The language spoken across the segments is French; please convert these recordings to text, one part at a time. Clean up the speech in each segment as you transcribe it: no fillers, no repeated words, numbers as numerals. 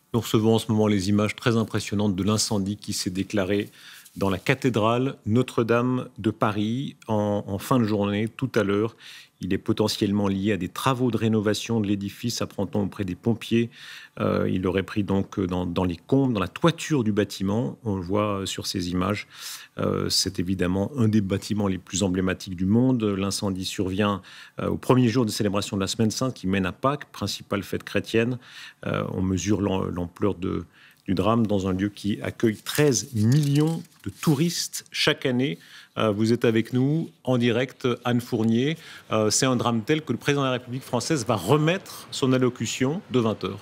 Nous recevons en ce moment les images très impressionnantes de l'incendie qui s'est déclaré dans la cathédrale Notre-Dame de Paris en fin de journée, tout à l'heure. Il est potentiellement lié à des travaux de rénovation de l'édifice, apprend-on auprès des pompiers. Il aurait pris donc dans les combles, dans la toiture du bâtiment. On le voit sur ces images. C'est évidemment un des bâtiments les plus emblématiques du monde. L'incendie survient au premier jour de célébration de la Semaine Sainte qui mène à Pâques, principale fête chrétienne. On mesure l'ampleur du drame dans un lieu qui accueille 13 millions de touristes chaque année. Vous êtes avec nous en direct, Anne Fournier. C'est un drame tel que le président de la République française va remettre son allocution de 20h.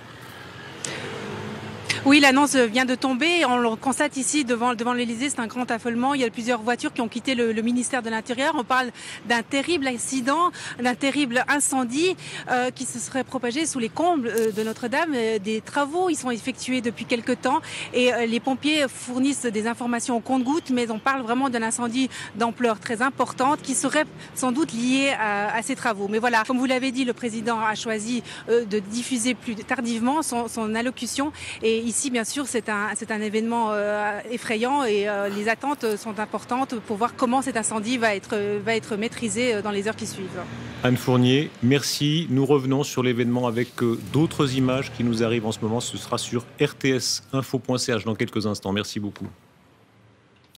Oui, l'annonce vient de tomber. On le constate ici devant l'Élysée. C'est un grand affolement. Il y a plusieurs voitures qui ont quitté le ministère de l'Intérieur. On parle d'un terrible accident, d'un terrible incendie qui se serait propagé sous les combles de Notre-Dame. Des travaux, ils sont effectués depuis quelque temps et les pompiers fournissent des informations au compte-gouttes, mais on parle vraiment d'un incendie d'ampleur très importante qui serait sans doute lié à ces travaux. Mais voilà, comme vous l'avez dit, le président a choisi de diffuser plus tardivement son allocution. Et ici, bien sûr, c'est un événement effrayant et les attentes sont importantes pour voir comment cet incendie va être maîtrisé dans les heures qui suivent. Anne Fournier, merci. Nous revenons sur l'événement avec d'autres images qui nous arrivent en ce moment. Ce sera sur rtsinfo.ch dans quelques instants. Merci beaucoup.